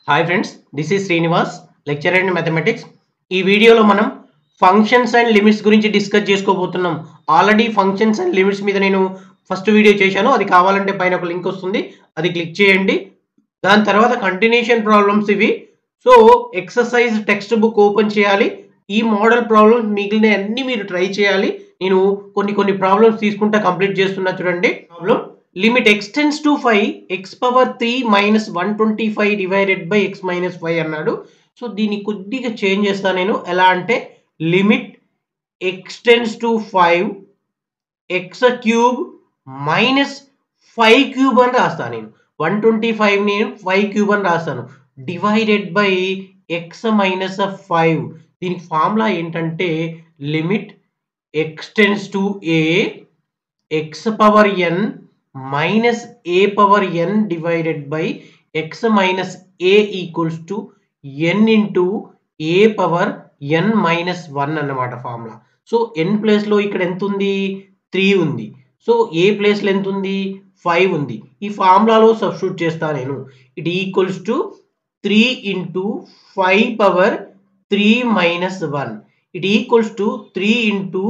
Hi friends, this is Srinivas, lecturer in mathematics. ఈ వీడియోలో మనం ఫంక్షన్స్ అండ్ లిమిట్స్ గురించి డిస్కస్ చేసుకోబోతున్నాం. ఆల్రెడీ ఫంక్షన్స్ అండ్ లిమిట్స్ మీద నేను ఫస్ట్ వీడియో చేశాను. అది కావాలంటే పైన ఒక లింక్ వస్తుంది, అది క్లిక్ చేయండి. దాని తర్వాత కంటిన్యూషన్ ప్రాబ్లమ్స్ ఇవి. So exercise text book open చేయాలి. ఈ మోడల్ ప్రాబ్లమ్స్ మిగిలిన అన్ని మీరు ట్రై చేయాలి. నేను కొన్ని ప్రాబ్లమ్స్ తీసుకుంటా కంప్లీట్ చేస్తున్నా. చూడండి problem. Limit x tends to 5 x power 3 minus 125 divided by x minus 5 అన్నాడు. సో దీన్ని కొద్దిగా చేంజ్ చేస్తాను నేను. ఎలా అంటే limit x tends to 5 x cube minus 5 cube అని రాస్తాను నేను. 125 నేను 5 క్యూబ్ అని రాస్తాను. Divided by x minus 5. దీనికి ఫార్ములా ఏంటంటే limit x tends to a x power n minus a power n divided by x minus a equals to n into a power n minus 1 అన్నమాట formula. So n place లో ఇక్కడ ఎంత ఉంది? 3 ఉంది. So a place లో ఎంత ఉంది? 5 ఉంది. ఈ ఫార్ములాలో సబ్స్టిట్యూట్ చేస్తాను నేను. It equals to 3 into 5 power 3 minus 1. It equals to 3 into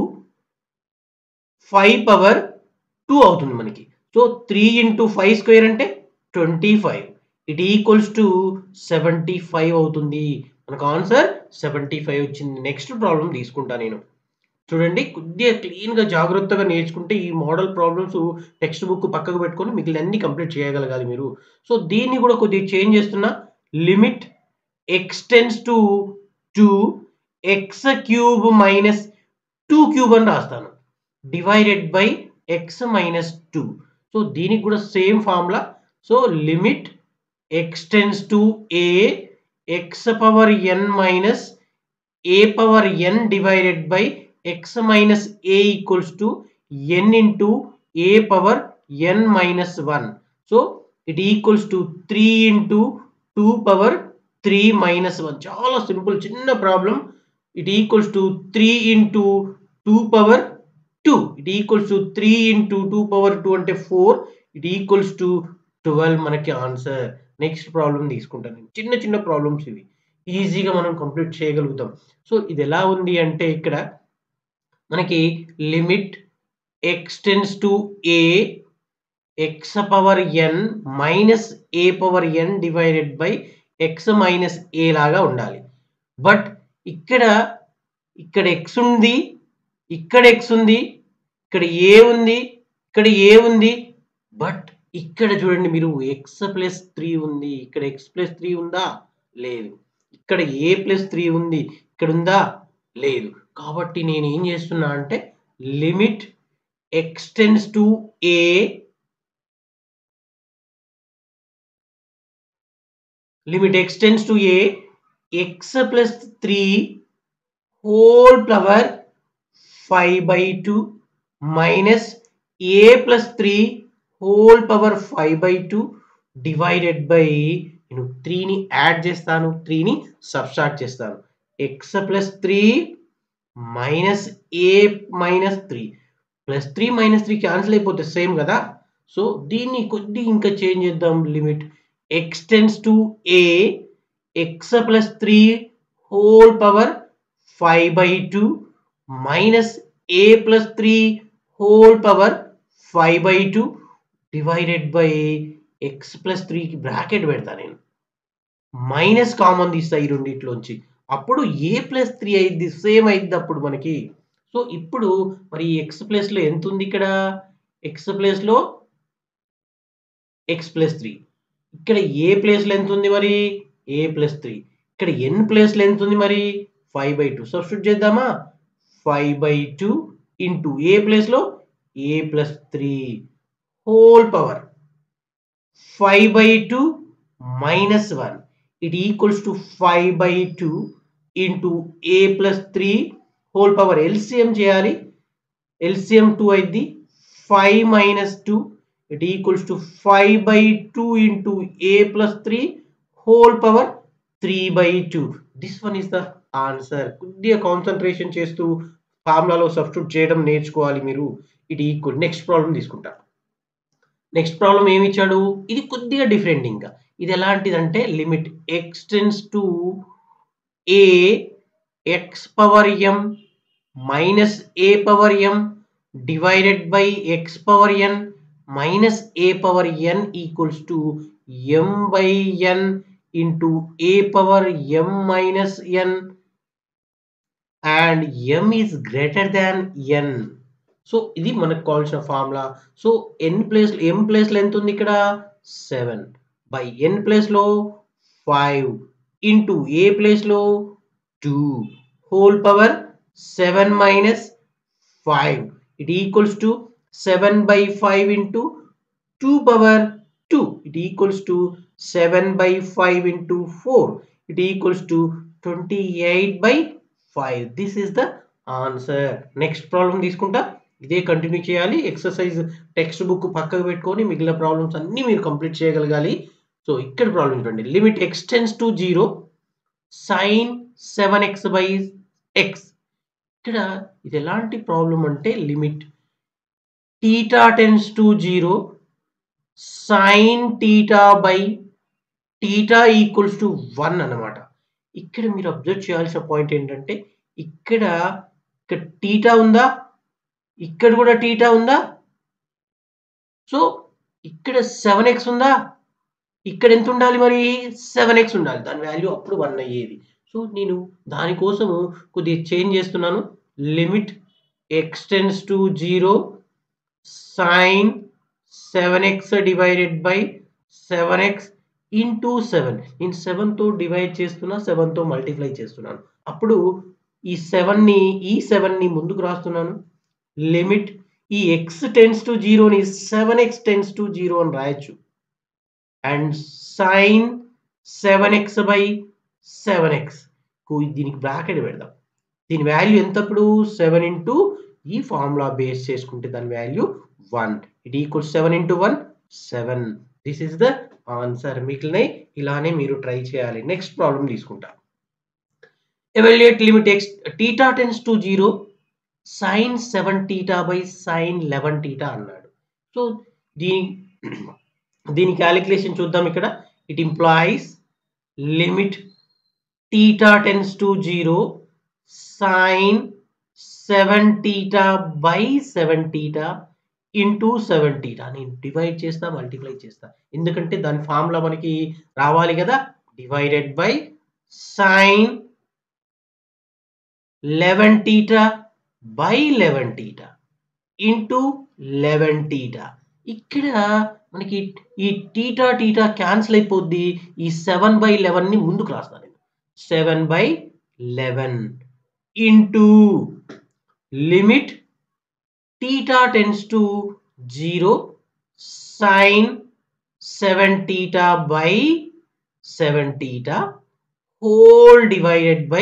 5 power 2 అవుతుంది మనకి. సో 3 into 5 స్క్వేర్ అంటే 25. ఇట్ ఈక్వల్స్ టు 75 అవుతుంది. మనకు ఆన్సర్ 75 వచ్చింది. నెక్స్ట్ ప్రాబ్లం తీసుకుంటా నేను. చూడండి, కొద్దిగా క్లీన్గా జాగ్రత్తగా నేర్చుకుంటే ఈ మోడల్ ప్రాబ్లమ్స్ టెక్స్ట్ బుక్ పక్కకు పెట్టుకొని మిగిలిన అన్ని కంప్లీట్ చేయగలగాలి మీరు. సో దీన్ని కూడా కొద్దిగా చేంజ్ చేస్తున్నా. Limit x tends to 2 x cube minus 2 cube అని రాస్తాను. Divided by x minus 2. So దీనికి కూడా same formula. So limit x tends to a x power n minus a power n divided by x minus a equals to n into a power n minus 1. So it equals to 3 into 2 power 3 minus 1. చాలా simple చిన్న problem. It equals to 3 into 2 power 2. It equals to 3 into 2 power 2 అంటే 4. It equals to 12 మనకి answer. Next problem తీసుకుంటాను నేను. చిన్న చిన్న problems ఇవి, ఈజీగా మనం కంప్లీట్ చేయగలుగుతాం. సో ఇది ఎలా ఉంది అంటే ఇక్కడ మనకి limit x tends to a x power n minus a power n divided by x minus a లాగా ఉండాలి. బట్ ఇక్కడ x ఉంది, ఇక్కడ x ఉంది, ఇక్కడ a ఉంది, ఇక్కడ a ఉంది. బట్ ఇక్కడ చూడండి మీరు x ప్లస్ 3 ఉంది. ఇక్కడ x ప్లస్ 3 ఉందా? లేదు. ఇక్కడ a ప్లస్ 3 ఉంది. ఇక్కడ ఉందా? లేదు. కాబట్టి నేను ఏం చేస్తున్నా అంటే limit x tends to a limit x tends to a x plus 3 whole power 5/2 minus a plus 3 whole power 5/2 divided by నేను 3ని యాడ్ చేస్తాను, 3ని సబ్ట్రాక్ట్ చేస్తాను. x plus 3 minus a minus 3 plus 3 minus 3 cancel అయిపోతే same కదా. So దీన్ని కొద్దిగా ఇంకా చేంజ్ చేద్దాం. Limit x tends to a x plus 3 whole power 5/2 minus a plus 3 whole power 5/2 divided by x plus 3కి బ్రాకెట్ పెడతా నేను. మైనస్ కామన్ తీస్తా ఈ రెండిట్లోంచి. అప్పుడు a ప్లస్ 3 అయింది, సేమ్ అయింది అప్పుడు మనకి. సో ఇప్పుడు మరి x ప్లస్ లో ఎంత ఉంది? ఇక్కడ x ప్లస్ లో x ప్లస్ 3. ఇక్కడ a ప్లేస్ లో ఎంత ఉంది? మరి a ప్లస్ 3. ఇక్కడ n ప్లేస్ లో ఎంత ఉంది? మరి 5/2. సబ్స్టిట్యూట్ చేద్దామా? 5/2 ఇంటూ a ప్లేస్ లో a plus 3 whole power 5/2 minus 1. It equals to 5/2 into a plus 3 whole power. LCM చేయాలి. ఎల్సిఎం 2 అయింది. 5 minus 2 it equals to 5/2 into a plus 3 whole power 3/2. This one is the answer. కొద్దిగా concentration చేస్తూ ఫార్ములాలో substitute చేయడం నేర్చుకోవాలి మీరు. It equal. Next problem తీసుకుంటా. Next problem ఏమి ఇచ్చాడు? ఇది కొద్దిగా డిఫరెంట్. ఇంకా ఇది ఎలాంటిదంటే limit x tends to a x power m minus a power m divided by x power n minus a power n equals to m by n into a power m minus n and m is greater than n. So ఇది మనకు కావాల్సిన formula. So m ప్లేస్లో ఎంత ఉంది ఇక్కడ 7 by n ప్లేస్లో 5 into a ప్లేస్లో 2 whole power 7 minus 5 it equals to 7 by 5 into 2 power 2 it equals to 7 by 5 into 4 it equals to 28 by 5. This is the answer. Next problem తీసుకుంటా ఇదే continue చేయాలి. Exercise text book పక్కకు పెట్టుకొని మిగిలిన problems అన్ని మీరు complete చేయగలగాలి. సో ఇక్కడ ప్రాబ్లం చూడండి. Limit x tends to 0 sin 7x by x. ఇక్కడ ఇది ఎలాంటి ప్రాబ్లం అంటే limit theta tends to 0 sin theta by theta equals to 1 అన్నమాట. ఇక్కడ మీరు అబ్జర్వ్ చేయాల్సిన పాయింట్ ఏంటంటే ఇక్కడ theta ఉందా, ఇక్కడ కూడా theta ఉందా. సో ఇక్కడ 7x ఉందా, ఇక్కడ ఎంత ఉండాలి మరి 7x ఉండాలి, దాని వాల్యూ అప్పుడు 1 అయ్యేది. సో నేను దానికోసము కొద్దిగా చేంజ్ చేస్తున్నాను. Limit x tends to 0 sin 7x divided by 7x into 7. నేను 7 తో డివైడ్ చేస్తున్నా, 7 తో మల్టిప్లై చేస్తున్నాను. అప్పుడు ఈ 7 ని ముందుకు రాస్తున్నాను. లిమిట్ ఈ x టెన్స్ టు 0 ని 7x టెన్స్ టు 0 అని రాయొచ్చు. And sin 7x by 7x దీనికి బ్రాకెట్ పెడదాం. దీని వాల్యూ ఎంత అప్పుడు 7 ఇంటూ ఈ ఫార్ములా బేస్ చేసుకుంటే దాని value 1. It equals 7 into 1 7. This is the answer. మిగిలినవి ఇలానే మీరు ట్రై చేయాలి. నెక్స్ట్ ప్రాబ్లం తీసుకుంటా. Evaluate limit x theta tends to 0 sin 7 theta by sin 11 theta అన్నాడు. సో దీని క్యాలిక్యులేషన్ చూద్దాం. ఇక్కడ it implies limit theta tends to 0 sin 7 theta by 7 theta ఇంటూ 7 theta. నేను డివైడ్ చేస్తా, మల్టిప్లై చేస్తా, ఎందుకంటే దాని ఫార్ములా మనకి రావాలి కదా. Divided by sin 11 theta by 11 theta ఇంటూ 11 theta. ఇక్కడ మనకి ఈ theta theta క్యాన్సిల్ అయిపోద్ది. ఈ 7 by 11 ని ముందుకు రాస్తాను. 7 by 11 into limit theta tends to 0 sin 7 theta by 7 theta whole divided by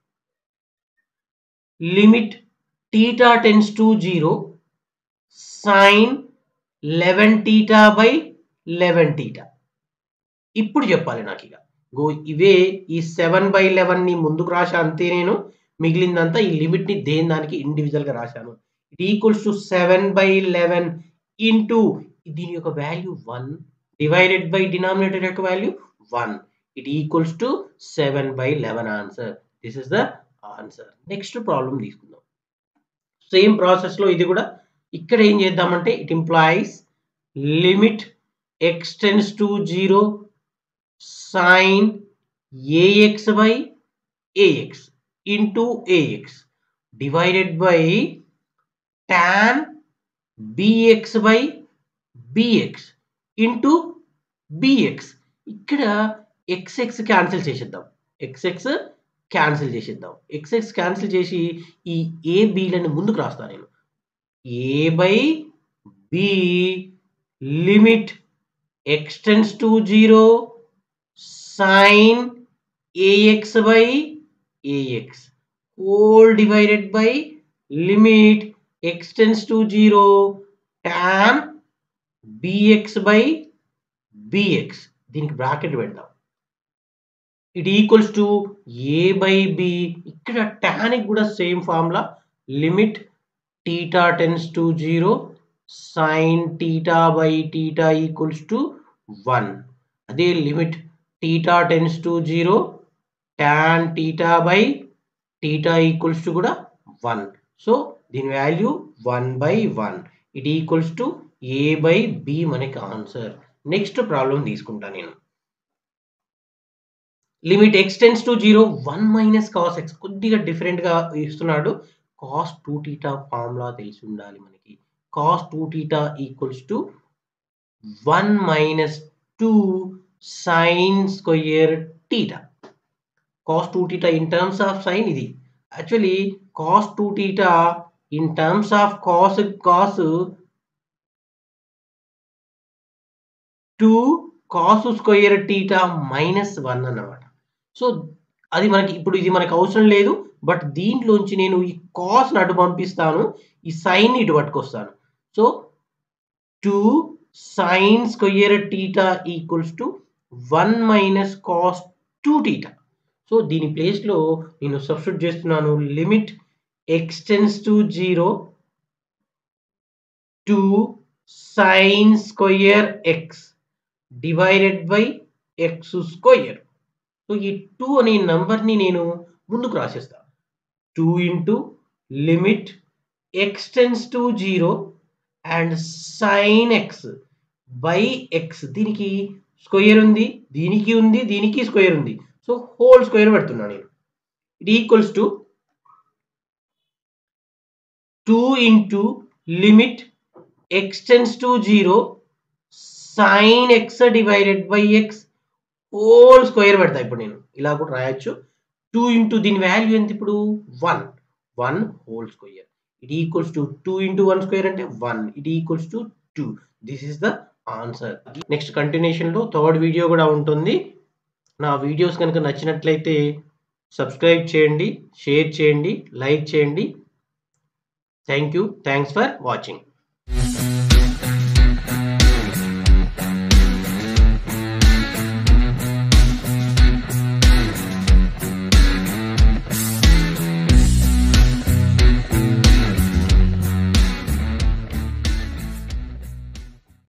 limit theta tends to 0 sin 11 theta by 11 theta. ఇప్పుడు చెప్పాలి నాకు ఇక ఇవే ఈ 7 by 11 ని ముందుకు రాశా అంతే. నేను మిగిలిందంతా ఈ లిమిట్ ని దేని దానికి ఇండివిజువల్ గా రాశాను. It equals to 7 by 11 into దీని యొక్క వాల్యూ 1 డివైడెడ్ బై డినామినేటర్ యొక్క value 1. It equals to 7 by 11 answer. This is the answer. Next problem తీసుకుందాం. సేమ్ ప్రాసెస్ లో ఇది కూడా ఇక్కడ ఏం చేద్దామంటే it implies limit x tends to 0 sin ax by ax into ax divided by tan bx by bx into bx. ఇక్కడ xx cancel చేసేద్దాం. xx cancel చేసి ఈ a bలను ముందుకు రాస్తాను నేను. a by b limit x tends to 0 sin ax by ax whole divided by limit x tends to 0 tan bx by bx. దీనికి bracket పెడదాం. It equals to a by b. ఇక్కడ tan కి కూడా same formula. Limit theta tends to 0 sin theta by theta equals to 1. అదే limit theta tends to 0 tan theta by theta equals to కూడా 1. So దీని value 1/1. It equals to a/b మనకి answer. Next problem తీసుకుంటా నేను. Limit x tends to 0 1 minus cos x కొద్దిగా డిఫరెంట్గా ఇస్తున్నాడు. cos 2θ formula తెలిసి ఉండాలి మనకి. cos 2θ equals to 1 minus 2 sin square θ. cos 2θ in terms of sin ఇది. Actually cos 2θ in terms of cos 2 cos square θ minus 1 అన్నమాట. సో అది మనకి ఇప్పుడు ఇది మనకు అవసరం లేదు. బట్ దీంట్లోంచి నేను ఈ కాస్ అటు పంపిస్తాను, ఈ సైన్ ఇటు పట్టుకొస్తాను. So 2 sin square θ equals to 1 minus cos 2θ. So దీని ప్లేస్లో నేను సబ్స్టిట్యూట్ చేస్తున్నాను. Limit x tends to 0 2 sin స్క్వేర్ x divided by x square. So ఈ 2 అనే నంబర్ని నేను ముందుకు రాసేస్తాను. 2 into limit x tends to 0 and sine x by x. దీనికి స్క్వేర్ ఉంది, దీనికి ఉంది, దీనికి స్క్వేర్ ఉంది. సో హోల్ స్క్వేర్ పెడుతున్నాను నేను. It equals to 2 into limit x tends to 0 sine x divided by x whole square పెడతా. ఇప్పుడు నేను ఇలా కూడా రాయొచ్చు. 2 ఇంటూ దీని వాల్యూ ఎంత ఇప్పుడు 1 whole square. It equals to 2 into 1 square అంటే 1. It equals to 2. This is the answer. Next కంటిన్యూషన్లో థర్డ్ వీడియో కూడా ఉంటుంది. నా వీడియోస్ కనుక నచ్చినట్లయితే సబ్స్క్రైబ్ చేయండి, షేర్ చేయండి, లైక్ చేయండి. Thank you. Thanks for watching.